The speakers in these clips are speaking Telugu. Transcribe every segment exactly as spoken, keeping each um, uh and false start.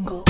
Go.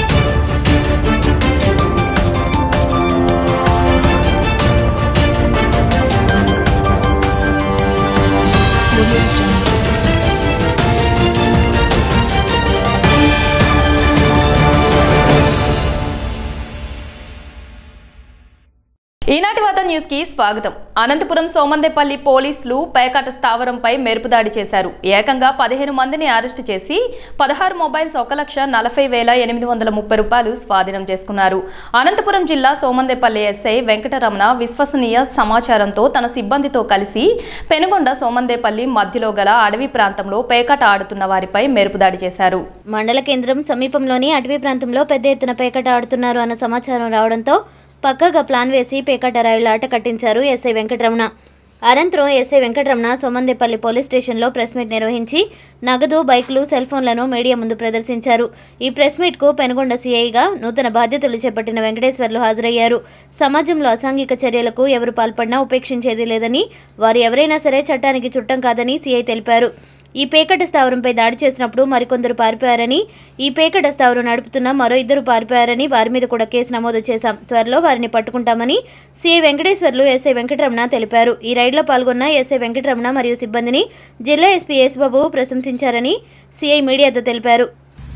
ఈనాటి వార్త న్యూస్ కి స్వాగతం. అనంతపురం సోమందేపల్లి పోలీసులు పేకాట స్థావరంపై మెరుపు దాడి చేశారు. ఏకంగా పదిహేను మందిని అరెస్టు చేసి పదహారు మొబైల్స్ ఒక లక్ష నలభై వేల ఎనిమిది వందల ముప్పై రూపాయలు స్వాధీనం చేసుకున్నారు. అనంతపురం జిల్లా సోమందేపల్లి ఎస్ఐ వెంకటరమణ విశ్వసనీయ సమాచారంతో తన సిబ్బందితో కలిసి పెనుగొండ సోమందేపల్లి మధ్యలో గల అడవి ప్రాంతంలో పేకాట ఆడుతున్న వారిపై మెరుపు దాడి చేశారు. మండల కేంద్రం సమీపంలోని అటవీ ప్రాంతంలో పెద్ద ఎత్తున పేకాట ఆడుతున్నారు అన్న సమాచారం రావడంతో పక్కగా ప్లాన్ వేసి పేకాట రాయుల ఆట కట్టించారు ఎస్ఐ వెంకటరమణ. అనంతరం ఎస్ఐ వెంకటరమణ సోమందేపల్లి పోలీస్ స్టేషన్లో ప్రెస్ మీట్ నిర్వహించి నగదు, బైకులు, సెల్ ఫోన్లను మీడియా ముందు ప్రదర్శించారు. ఈ ప్రెస్ మీట్కు పెనుగొండ సీఐగా నూతన బాధ్యతలు చేపట్టిన వెంకటేశ్వర్లు హాజరయ్యారు. సమాజంలో అసాంఘిక చర్యలకు ఎవరు పాల్పడినా ఉపేక్షించేది లేదని, వారు ఎవరైనా సరే చట్టానికి చుట్టం కాదని సీఐ తెలిపారు. ఈ పేకాట స్థావరంపై దాడి చేసినప్పుడు మరికొందరు పారిపోయారని, ఈ పేకాట స్థావరం నడుపుతున్న మరో ఇద్దరు పారిపోయారని, వారి మీద కూడా కేసు నమోదు చేశాం, త్వరలో వారిని పట్టుకుంటామని సీఐ వెంకటేశ్వర్లు ఎస్ఐ వెంకటరమణ తెలిపారు. ఈ రైడ్లో పాల్గొన్న ఎస్ఐ వెంకటరమణ మరియు సిబ్బందిని జిల్లా ఎస్పీ యేసుబాబు ప్రశంసించారని సీఐ మీడియాతో తెలిపారు.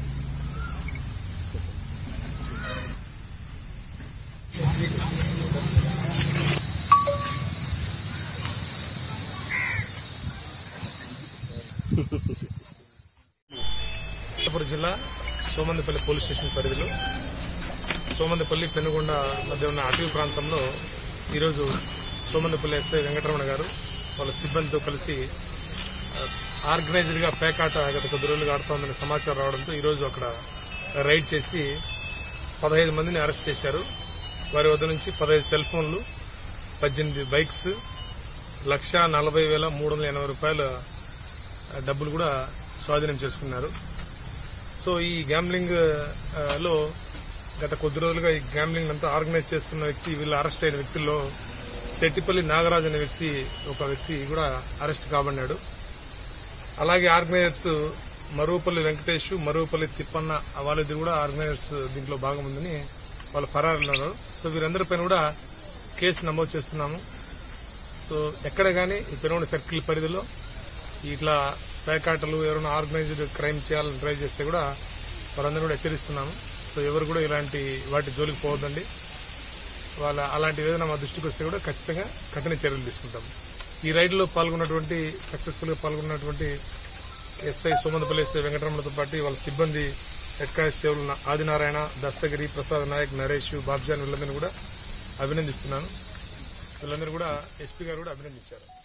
అనంతపురం జిల్లా సోమందేపల్లి పోలీస్ స్టేషన్ పరిధిలో సోమందేపల్లి పెనుగొండ మధ్య ఉన్న అటవీ ప్రాంతంలో ఈరోజు సోమందేపల్లి ఎస్ఐ వెంకటరమణ గారు వాళ్ళ సిబ్బందితో కలిసి ఆర్గనైజ్డ్గా పేకాట గత కొద్ది రోజులుగా ఆడుతోందనే సమాచారం రావడంతో ఈరోజు అక్కడ రైడ్ చేసి పదహైదు మందిని అరెస్ట్ చేశారు. వారి వద్ద నుంచి పదహైదు సెల్ ఫోన్లు, పద్దెనిమిది బైక్స్, లక్ష నలభై వేల మూడు వందల ఎనభై రూపాయల డబ్బులు కూడా స్వాధీనం చేసుకున్నారు. సో ఈ గ్యాంబ్లింగ్ లో గత కొద్ది రోజులుగా ఈ గ్యాంబ్లింగ్ అంతా ఆర్గనైజ్ చేస్తున్న వ్యక్తి, వీళ్ళు అరెస్ట్ అయిన వ్యక్తుల్లో తెట్టిపల్లి నాగరాజు అనే వ్యక్తి ఒక వ్యక్తి కూడా అరెస్ట్ కాబడ్డాడు. అలాగే ఆర్గనైజర్స్ మరువుపల్లి వెంకటేష్, మరువుపల్లి తిప్పన్న వాళ్ళిద్దరు కూడా ఆర్గనైజర్స్ దీంట్లో భాగం ఉందని వాళ్ళు ఫరారున్నారు. సో వీరందరిపైన కూడా కేసు నమోదు చేస్తున్నాము. సో ఎక్కడ కానీ ఈ పెనుగొండ సర్కిల్ పరిధిలో ఇట్లా పేకాటలు ఎవరైనా ఆర్గనైజ్డ్ క్రైమ్ చేయాలని ట్రై చేస్తే కూడా వారందరూ కూడా హెచ్చరిస్తున్నాము. సో ఎవరు కూడా ఇలాంటి వాటి జోలికి పోవద్దండి. వాళ్ళ అలాంటి ఏదైనా మా దృష్టికి వస్తే కూడా ఖచ్చితంగా కఠిన చర్యలు తీసుకుంటాం. ఈ రైడ్లో పాల్గొన్నటువంటి సక్సెస్ఫుల్గా పాల్గొన్నటువంటి ఎస్ఐ సోమందేపల్లి ఎస్ఐ వెంకటరమణతో పాటు వాళ్ళ సిబ్బంది హెడ్ కానిస్టేబుల్ ఆదినారాయణ, దస్తగిరి, ప్రసాద్ నాయక్, నరేష్, బాబ్జాన్ వీళ్ళందరినీ కూడా అభినందిస్తున్నాను. వీళ్ళందరూ కూడా ఎస్పీ గారు కూడా అభినందించారు.